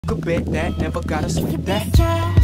a bit that never got us with that.